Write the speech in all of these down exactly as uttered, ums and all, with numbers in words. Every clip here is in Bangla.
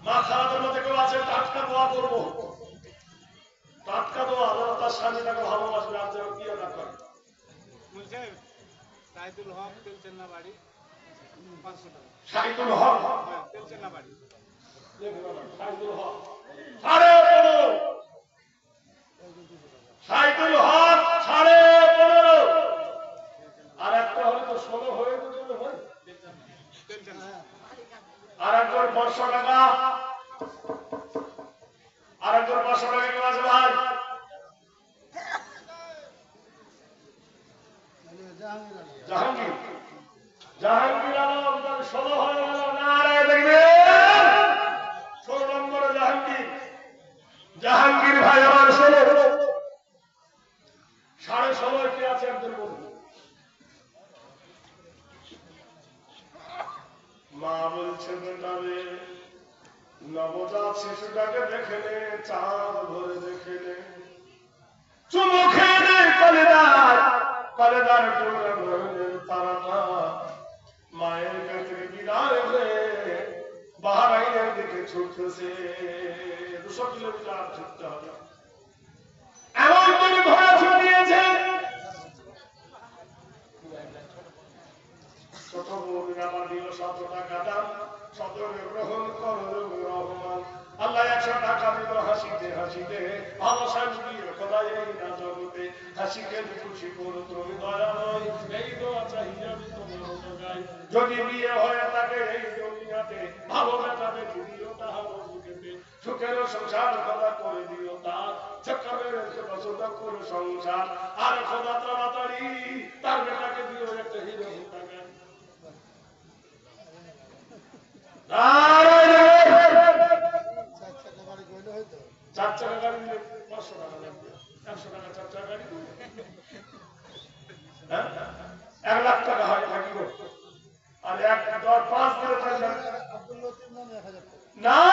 মা খালাদের মধ্যে কেউ আছে টাটকা দোয়া করবো, টাটকা দোয়া যারা তার স্বামীটাকে ভালোবাসবে আর যেন বিয়ে না করে। সাইদুল হক তেলচেন্না বাড়ি পাঁচশো টাকা। সাইদুল হক তেলচেন্না বাড়ি সাইদুল হক সাড়ে পনেরো, সাইদুল হক সাড়ে পনেরো, আর একটা হলে তো ষোলো হয়ে যেতে হয়, আর একজন পাঁচশো টাকা, আর একজন পাঁচশো টাকা কেউ আছে ভাই? জাহাঙ্গীর, জাহাঙ্গীর আলম তার ষোলো হয়ে গেল, নারায় দেখবে ষোলো নম্বরে জাহাঙ্গীর, জাহাঙ্গীর ভাই আমার ষোলো, সাড়ে ষোলো কে আছে একজন বলুন? মা বলছে বেটারে নবজাত শিশুটাকে দেখে নে, চাঁদ ভরে দেখে নে, চুমু খেয়ে নে কলেদার, কলেদার টুকরা ভরে তারাটা মায়ের কাছে বিদায় হয়ে বাহারাইনের দিকে ছুটতেছে। দুশো কিলোমিটার ছুটতে হবে, এমন করে ঘোড়া ছুটিয়েছে। ছোট বউর আমার দিল শত টাকা দাম, সদরে গ্রহণ করো রহমান। আল্লাহ একশো টাকা দিল হাসিতে হাসিতে, ভালো সাজিয়ে খোদাই এই না জগতে, হাসিকে খুশি করো তুমি দয়াময়, এই দোয়া চাহিয়ে আমি তোমার গাই। যদি বিয়ে হয়ে থাকে এই দুনিয়াতে, ভালো বেটা দেখে দিও তাহার বুকেতে, সুখের সংসার খোদা করে দিও তার, চক্করের বছরটা করে সংসার, আর খোদা তাড়াতাড়ি তার বেটাকে দিও একটা হিরো টাকা। চার চাকা গাড়ি নিলে পাঁচশো টাকা লাগবে, একশো টাকা চার চাকা গাড়ি, এক লাখ টাকা হয় থাকি গো, আর এক দশ পাঁচ দিলে থাকবে না।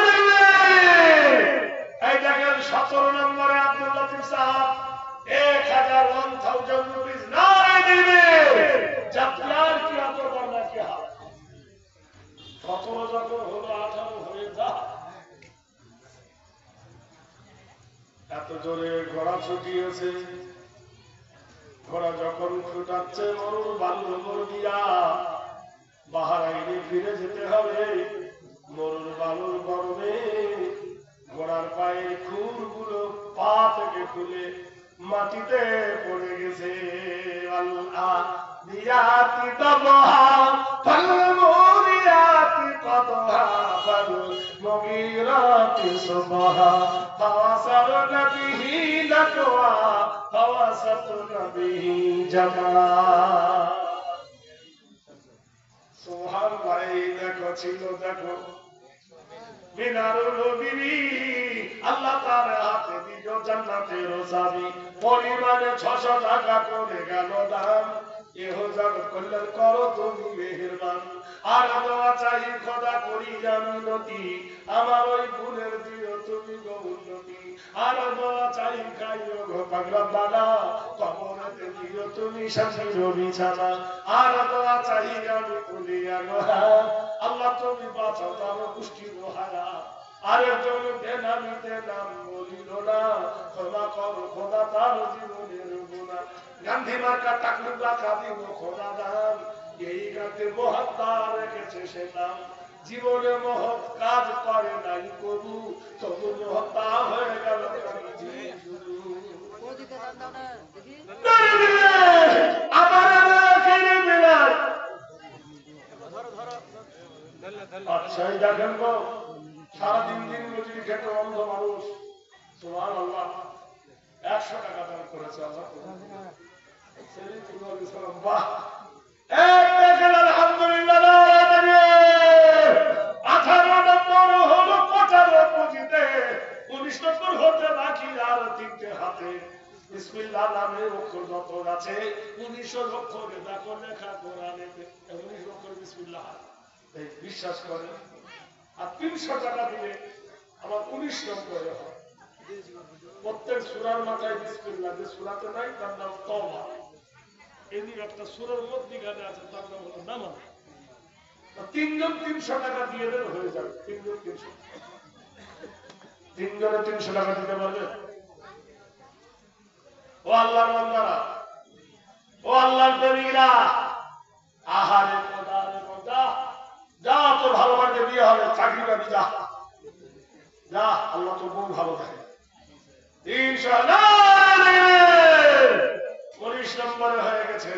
এই দেখেন সতেরো নম্বরে আব্দুল লতিফ সাহেব এক হাজার ওয়ান থাউজেন্ড রুপিস নারায় দিবে। জাতিয়ার কি এত বর্ণা কি হাল, সতেরো যখন হলো আঠারো হয়ে যা, এত জোরে ঘোড়া ছুটিয়েছে। ঘোড়া যখন ছুটাচ্ছে মরুর বালুর উপর দিয়া, বাহারাইনে ফিরে যেতে হবে। মরুর বালুর গরমে ঘোড়ার পায়ের খুরগুলো পা থেকে খুলে মাটিতে পড়ে গেছে। আল্লাহ দিয়াতি তবহা ফল মুরিয়াতি কদহা ফল মুগিরাতি সুবহা ফাওয়াসার নবিহি লাকওয়া ফাওয়াসাত নবিহি জামা। সুবহানাল্লাহ। দেখো ছিল দেখো মিনারুল বিবি, আল্লাহ তার হাতে দিল জান্নাতের চাবি, পরিমাণে ছশো টাকা করে গেল দাম। এহ জগৎ কল্যাণ করো তুমি মেহেরবান, আর দোয়া চাই খোদা করি জামিনতি, আমার ওই গুণের দিও তুমি গো উন্নতি। আর দোয়া চাই খাইও গো পাগলা বালা, কবরেতে দিও তুমি শান্তির বিছানা। আর দোয়া চাই আমি তুলিয়া গোহা, আল্লাহ তুমি বাঁচাও তার পুষ্টি গোহারা। আরেকজন বেনামিতে নাম বলিল না, ক্ষমা করো খোদা তার জীবনের গুণা। গান্ধী মার্কা টাকলুকা কাঁদিব খোদা দান, এই গাতে মহাত্মা রেখেছে সে নাম। জীবনে মহৎ কাজ করে নাই কবু, তবু মহাত্মা হয়ে গেল আচ্ছা। দেখেন গো সারাদিন দিন মজুরি খেতে অন্ধ মানুষ, সুবহানাল্লাহ, একশো টাকা দান করেছে আল্লাহ। আলহামদুলিল্লাহ। আঠারো নম্বর হলো কোটারো পুঁজিতে, উনিশ নম্বর হতে বাকি আর তিনটে হাতে। বিসমিল্লাহ নামের অক্ষর যত আছে উনিশ অক্ষরে দেখো লেখা কোরআনে, উনিশ অক্ষর বিসমিল্লাহ বিশ্বাস করেন। আর তিনশো টাকা দিলে আমার উনিশ নম্বরে হয়। প্রত্যেক সূরার মাথায় বিসমিল্লাহ, যে সূরাতে নাই তার নাম তওবা। এমনি একটা সূরার মধ্যখানে আছে তার নাম হলো নামাজ। তিনজন তিনশো টাকা দিয়ে দেন হয়ে যাবে। তিনজন তিনশো তিনজনে তিনশো টাকা দিতে পারবে? ও আল্লাহর বান্দারা, ও আল্লাহর প্রেমিকরা, আহারে খোদারে খোদা, যা তোর ভালো বাড়িতে বিয়ে হবে, চাকরি পাবি, যা যা, আল্লাহ তোর বউ ভালো থাকে ইনশাআল্লাহ। উনিশ নম্বরে হয়ে গেছে।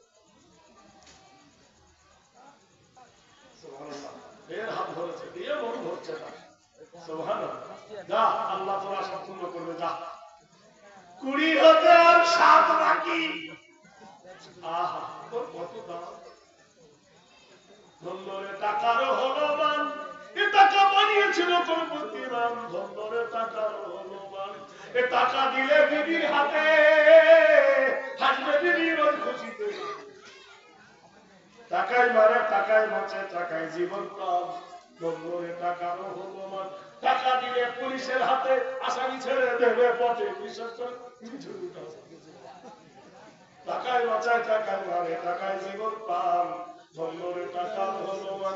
এর হাত ধরেছে, দিয়ে মন ধরছে না। সুবহানাল্লাহ, যা, আল্লাহ তোর আশা পূর্ণ করবে, যা। কুড়ি হতে আর সাত বাকি। আহা, তোর কত দাম। ধন্দরে টাকারও হলো মান, এ টাকা বানিয়েছিল তোর বুদ্ধিমান। ধন্দরে টাকারও হলো মান, এ টাকা দিলে বিবির হাতে হাসবে বিবি রোজ খুশিতে। টাকায় মারে, টাকায় বাঁচে, টাকায় জীবন প্রাণ। ধন্দরে টাকারও হলো মান, টাকা দিলে পুলিশের হাতে আসামি ছেড়ে দেবে পথে। বিশ্বাস করে টাকায় বাঁচায়, টাকায় মারে, টাকায় জীবন পান। ধন্দরে টাকার হলো মান।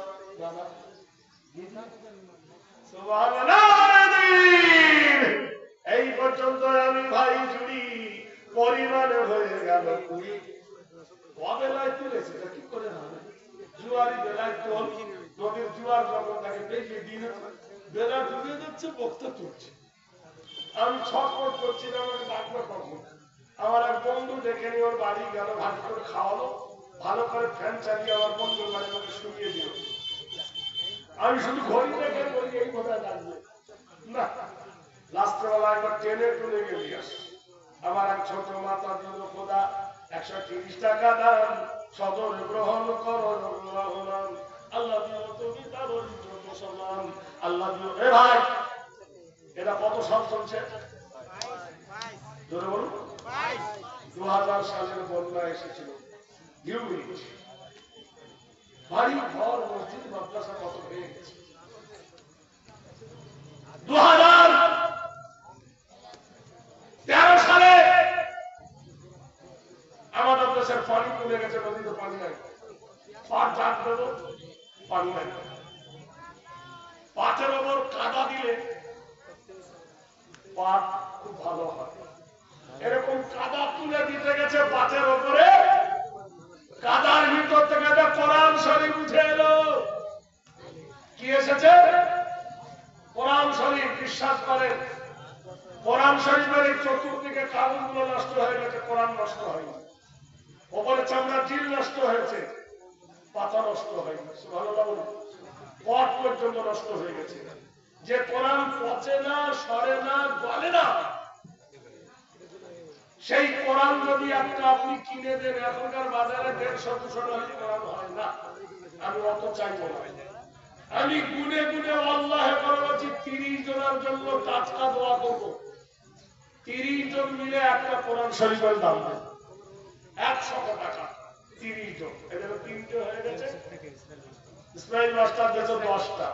এই পর্যন্ত আমি ভাই জুড়ি পরিমাণে হয়ে গেল কুড়ি। বেলায় তুলেছে কি করে হবে? জুয়ারি বেলায় তোল, নদীর জুয়ার যখন তাকে দেখে দিন বেলা ডুবে যাচ্ছে, বক্তা তুলছে। আমি ছটফট করছি না, আমাকে ডাকলো কখন। আমার এক বন্ধু ডেকে নিয়ে ওর বাড়ি গেল, ভালো করে খাওয়ালো, ভালো করে ফ্যান চালিয়ে আমার বন্ধুর বাড়ি আমাকে শুকিয়ে দিল। আমি শুধু ঘড়ি দেখে বলি এই কোথায় লাগবে না। রাত্রেবেলা একবার ট্রেনে তুলে গেলি আস। আমার এক ছোট মাতা দিল, খোদা একশো তিরিশ টাকা দাম, সদর গ্রহণ করো। আল্লাহ দিল তুমি তার মুসলমান, আল্লাহ দিল। এ ভাই, এটা কত সাল চলছে? ধরে বলুন। দু হাজার সালের বন্যা এসেছিল। বাড়ি ঘর মসজিদ মাদ্রাসা কত হয়ে গেছে। দু হাজার তেরো সালে আমাদের দেশের পানি কমে গেছে, নদীতে পানি নাই। পাট জাগ দেব, পানি নাই। পাটের ওপর কাদা দিলে পাট খুব ভালো হয়। এরকম কাদা তুলে দিতে গেছে পাটের ওপরে, কাদার ভিতর থেকে কোরআন শরীফ উঠে এলো। কি এসেছে? কোরআন শরীফ। বিশ্বাস করেন, কোরআন শরীফের এই চতুর্দিকে কাগজগুলো নষ্ট হয়ে গেছে, কোরআন নষ্ট হয়নি। ওপরে চামড়া জিল নষ্ট হয়েছে, পাতা নষ্ট হয়নি। সুবহানাল্লাহ বলুন। পট পর্যন্ত নষ্ট হয়ে গেছে। যে কোরআন পচে না, সরে না, গলে না, সেই কোরআন যদি একটা আপনি কিনে দেন, এখনকার বাজারে দেড়শো দুশো টাকা কোরআন হয় না। আমি অত চাইবো না। আমি গুনে গুনে আল্লাহ বলছি তিরিশ জনের জন্য টাটকা দোয়া করবো। তিরিশ জন মিলে একটা কোরআন শরীফের দাম দেন, একশো টাকা। তিরিশ জন, এদের তিনটে হয়ে গেছে। ইসমাইল মাস্টার দিয়েছে দশটা।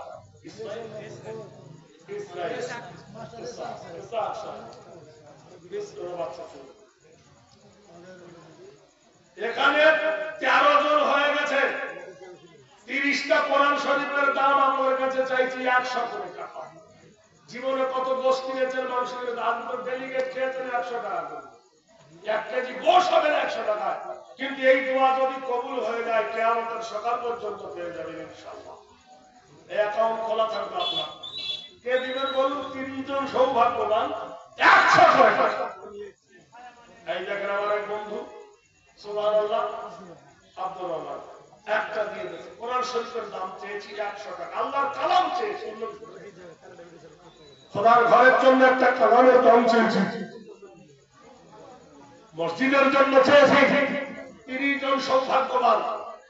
এখানে তেরো জন হয়ে গেছে। তিরিশটা কোরআন শরীফের দাম আমার কাছে চাইছি একশো কোটি টাকা। জীবনে কত গোশ কিনেছেন মানুষের, ডেলিগেট খেয়েছেন একশো টাকা করে। এক কেজি গোশ হবে একশো টাকা। কিন্তু এই দোয়া যদি কবুল হয়ে যায়, কিয়ামতের সকাল পর্যন্ত পেয়ে যাবেন ইনশাআল্লাহ। এই অ্যাকাউন্ট খোলা থাকবে আপনার। কে দিবেন বলুন? তিরিশ জন সৌভাগ্যবান, একশো করে টাকা। এই দেখেন আমার এক বন্ধু সুবহানাল্লাহ আব্দুর রহমান একটা দিয়ে দিয়েছে। কোরআন শরীফের দাম চেয়েছি একশো টাকা। আল্লাহর কালাম চেয়েছি, খোদার ঘরের জন্য একটা কালামের দাম চেয়েছি, মসজিদের জন্য চেয়েছি। তিরিশ জন সৌভাগ্যবান।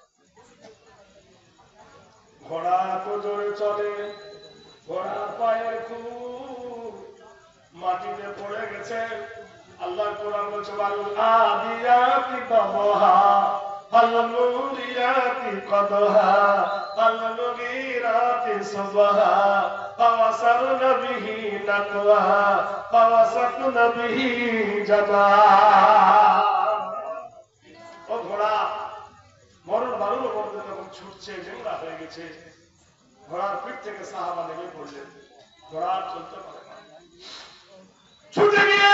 ঘোড়া তো জোরে চলে, ঘোড়ার পায়ের খুব মাটিতে পড়ে গেছে। আল্লাহ কোরআন বলছে আদিয়াতি দবহা ফালমুরিয়াতি কদহা ফালমুগিরাতি সুবহা ফাওয়াসারনা বিহি নাকওয়া ফাওয়াসাতনা বিহি জামা। ও ঘোড়া, মরণ বালুর মধ্যে যখন ছুটছে নোংরা হয়ে গেছে, ঘোড়ার পিঠ থেকে সাহাবা নেমে পড়লেন। ঘোড়া চলতে পারে না, ছুটে গিয়ে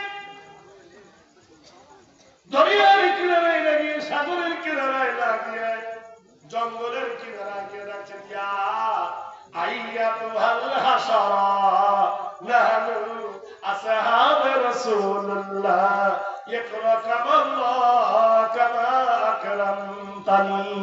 দরিয়ার কিনারায় লাগিয়ে, সাগরের কিনারায় লাগিয়ে, জঙ্গলের কিনারায় গিয়ে রাখছে, ইয়া আইয়াতুহাল হাসারা নাহনু আসহাবে রাসূলুল্লাহ ইকরাকাল্লাহ কামা আকরামতানি।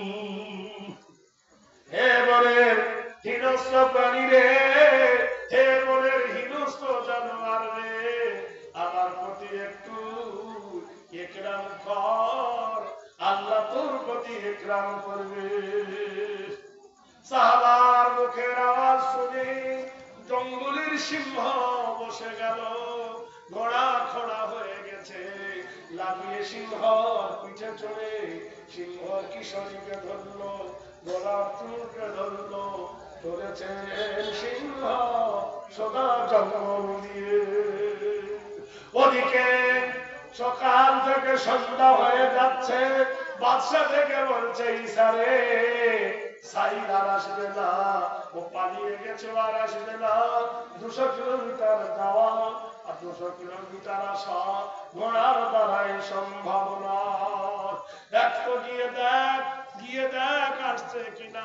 হে বনের হিংস্র প্রাণী রে, হে বনের হিংস্র জানোয়ার রে, আমার প্রতি একটু ইকরাম কর, আল্লাহ তোর প্রতি ইকরাম করবে। সাহাবার মুখের আওয়াজ শুনে জঙ্গলের সিংহ বসে গেল। ঘোড়া খোড়া হয়ে গেছে, লাফিয়ে সিংহ পিঠে চড়ে সিংহ কিশোরীকে ধরলো, ঘোড়ার চুলকে ধরলো, ধরেছেন সিংহ সদা জঙ্গল দিয়ে। ওদিকে সকাল থেকে সন্ধ্যা হয়ে যাচ্ছে, বাদশা থেকে বলছে, ইসারে সাইদ আর আসবে না, ও পালিয়ে গেছে, আর আসবে না। দুশো কিলোমিটার যাওয়া আর দুশো কিলোমিটার আসা ঘোড়ার দ্বারাই সম্ভব না। একটু গিয়ে দেখ, গিয়ে দেখ আসছে কিনা।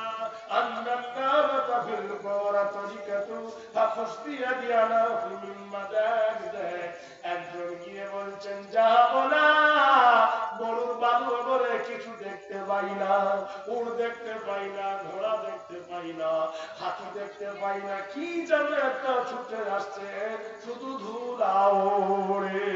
একজন গিয়ে বলছেন, যাবো না, গরুর বালু করে কিছু দেখতে পাই না, উট দেখতে পাই না, ঘোড়া দেখতে পাই না, হাতি দেখতে পাই না, কি যেন একটা ছুটে আসছে, শুধু ধুলা ওড়ে।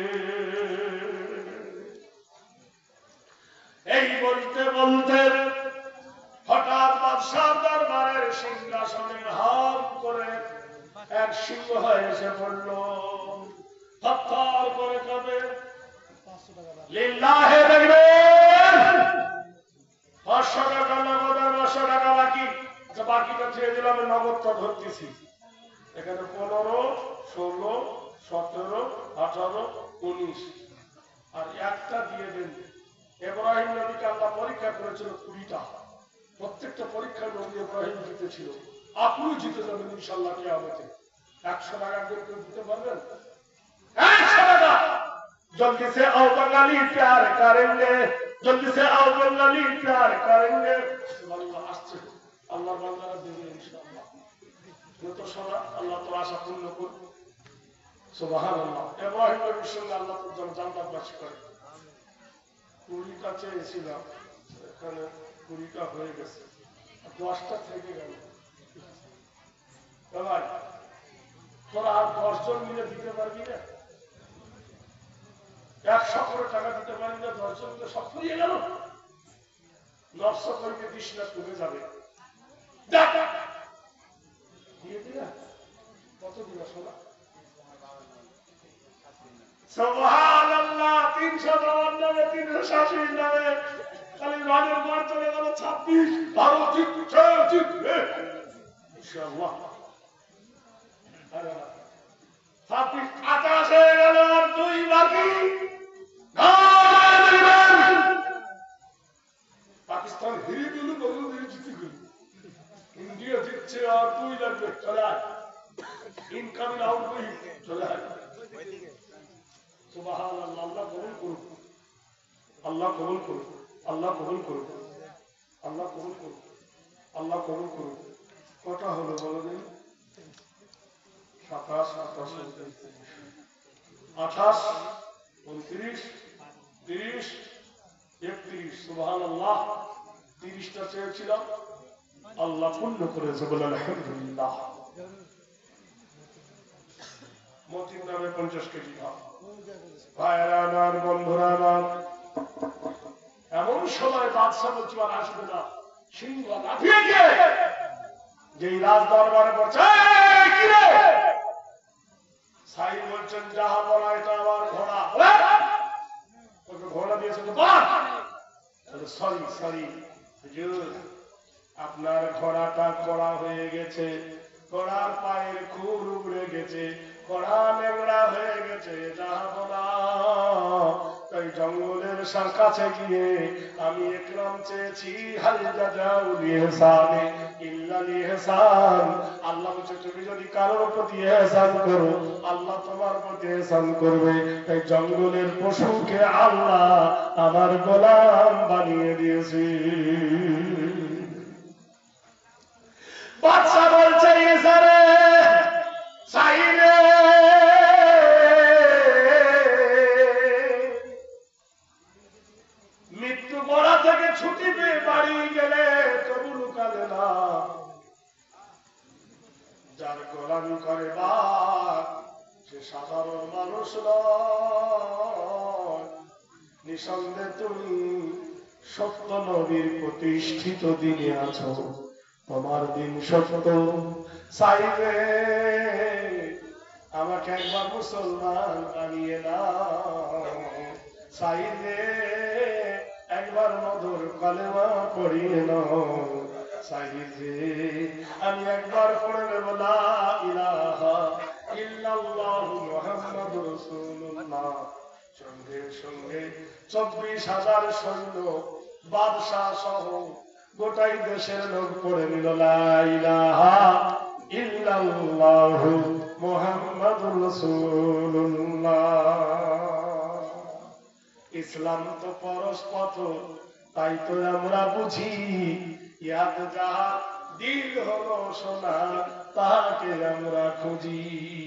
এই বলতে বলতে হঠাৎ বাদশার দরবারের সিংহাসনে হাম করে এক সিংহ এসে পড়ল। থরথর করে কাঁপে। লিল্লাহে দেখবেন পাঁচশো টাকা নগদ আর পাঁচশো টাকা বাকি। আচ্ছা, বাকিটা ছেড়ে দিলাম, নগদটা ধরতেছি। এখানে পনেরো, ষোলো, সতেরো, আঠারো, উনিশ আর একটা দিয়ে দেন। ইব্রাহিম নবীকে আল্লাহ পরীক্ষা করেছিল কুড়িটা, প্রত্যেকটা পরীক্ষার নবী ইব্রাহিম জিতেছিল। আপনিও জিতে যাবেন ইনশাআল্লাহ কিয়ামতে। একশো টাকা কেউ কেউ দিতে পারবেন? একশো টাকা। जल्दी से आओ बंगाली प्यार करेंगे, जल्दी से आओ बंगाली प्यार करेंगे। अल्लाह আসছে, আল্লাহর বান্দারা দেবে ইনশাআল্লাহ। যত সোনা আল্লাহ তো আশা পূর্ণ করবে। সুবহানাল্লাহ। ইব্রাহিম নবীর সঙ্গে আল্লাহ তো জান্নাতবাসী করে। কুড়িটা চেয়েছিলাম, এখানে কুড়িটা হয়ে গেছে, দশটা থেকে গেল। ভাই তোরা আর দশজন মিলে দিতে পারবি না? একশো করে টাকা দিতে পারি না, দশজন মিলে সব ফুরিয়ে গেল। নকশা করবে দিস না, কমে যাবে। দিয়ে দিলা কত দিন শোনা? সুবহানাল্লাহ। তিনশো বাউান্ন তিনশো শাশুড়ির নামে খালি রানের মার চলে গেল ছাব্বিশ। বারো জিতছে, জিতবে ইনশাআল্লাহ। ছাব্বিশ আঠাশ হয়ে গেল, আর দুই বাকি। পাকিস্তান হেরে গেল, বাংলাদেশ জিতে গেল। ইন্ডিয়া জিতছে, আর দুই লাগবে। চলে আয়, ইনকামিং আউট হয়ে চলে আয়। সুবহানাল্লাহ। আল্লাহ কবুল করুক, আল্লাহ কবুল করুক, আল্লাহ কবুল করুক, আল্লাহ কবুল করুক, আল্লাহ কবুল করুক। কটা হলো বলো দিন? সাতাশ, আঠাশ, আঠাশ, উনত্রিশ, তিরিশ, একত্রিশ। সুবহানাল্লাহ। তিরিশটা চেয়েছিলাম, আল্লাহ পূর্ণ করেছে, বলে আলহামদুলিল্লাহ। মতির নামে পঞ্চাশ কেজি ভাব। ভাইয়েরা আমার, বন্ধুরা আমার, এমন সময় বাদশাহ বলছে আর আসবে না। সিংহ লাফিয়ে গিয়ে যেই রাজ দরবারে পড়ছে, কি রে? সাই বলছেন, যাহা বলা এটা আমার ঘোড়া। ওকে ঘোড়া দিয়েছে তো বাহ। সরি সরি হুজুর, আপনার ঘোড়াটা খোড়া হয়ে গেছে, ঘোড়ার পায়ের খুর উড়ে গেছে, ঘোড়া লেংড়া হয়ে গেছে। যাহা বলা তাই জঙ্গলের কাছে গিয়ে আমি একরাম চেয়েছি, হাল জাযাউল ইহসানি ইল্লাল ইহসান। আল্লাহ বলছে তুমি যদি কারোর প্রতি ইহসান করো আল্লাহ তোমার প্রতি ইহসান করবে। তাই জঙ্গলের পশুকে আল্লাহ আমার গোলাম বানিয়ে দিয়েছে। বাদশা বলছে ইসারে চাইলে মৃত্যু পড়া থেকে ছুটি পেয়ে বাড়ি গেলে তবু লুকালে না। যার গোলামি করে বাপ সে সাধারণ মানুষ নয়। নিঃসন্দেহে তুমি সত্য নবীর প্রতিষ্ঠিত দিনে আছো, তোমার দিন সত্য। চাইবে আমাকে একবার মুসলমান বানিয়ে নাও, চাইলে একবার মধুর কলেমা পড়িয়ে নাও, চাইলে আমি একবার পড়ে নেব লা ইলাহা ইল্লাল্লাহু মুহাম্মাদুর রাসূলুল্লাহ। সঙ্গে সঙ্গে চব্বিশ হাজার সৈন্য বাদশাহ সহ গোটাই দেশের লোক পড়ে নিল লা ইলাহা ইল্লাল্লাহু মুহাম্মাদুর রাসূলুল্লাহ। ইসলাম তো পরস্পর, তাই তো আমরা বুঝি ইয়াদ যাহা দিল হলো সোনা তাকে আমরা খুঁজি।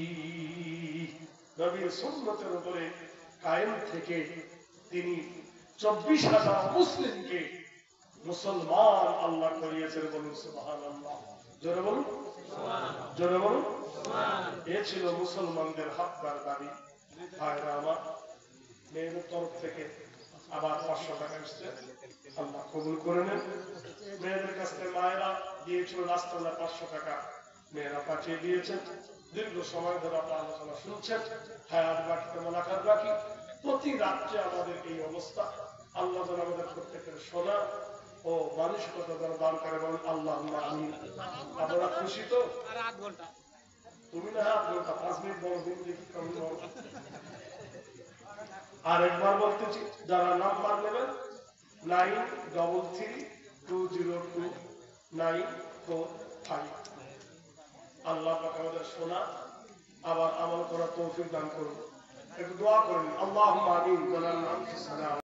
নবীর সুন্নতের উপরে কায়েম থেকে তিনি চব্বিশ হাজার মুসলিমকে মুসলমান আল্লাহ করিয়েছেন। বলুন সুবহানাল্লাহ। জোরে বলুন, জোরে বলুন। এ ছিল মুসলমানদের হকদার দাবি। ভাইরা আমার, মেয়েদের তরফ থেকে আবার পাঁচশো টাকা এসছে, আল্লাহ কবুল করে নেন। মেয়েদের কাছ থেকে মায়েরা দিয়েছিল রাস্তালা পাঁচশো টাকা, মেয়েরা পাঠিয়ে দিয়েছেন। দীর্ঘ সময় ধরে আপনার আলোচনা শুনছেন। হায়াত বাকিতে মোলাকাত বাকি। প্রতি রাত্রে আমাদের এই অবস্থা। আল্লাহ যেন আমাদের প্রত্যেকের শোনা ও মানসিকতা যেন দান করে। বলেন আল্লাহ আমিন। আপনারা খুশি তো? তুমি না আধ ঘন্টা পাঁচ মিনিট বড় দিন দেখি কম বড়। আর একবার বলতেছি, যারা নাম্বার নেবেন nine double three two zero two nine four five. আল্লাহ পাক আমাদের শোনা আবার আমল করার তৌফিক দান করুন। একটু দোয়া করেন আল্লাহুম্মা আমিন।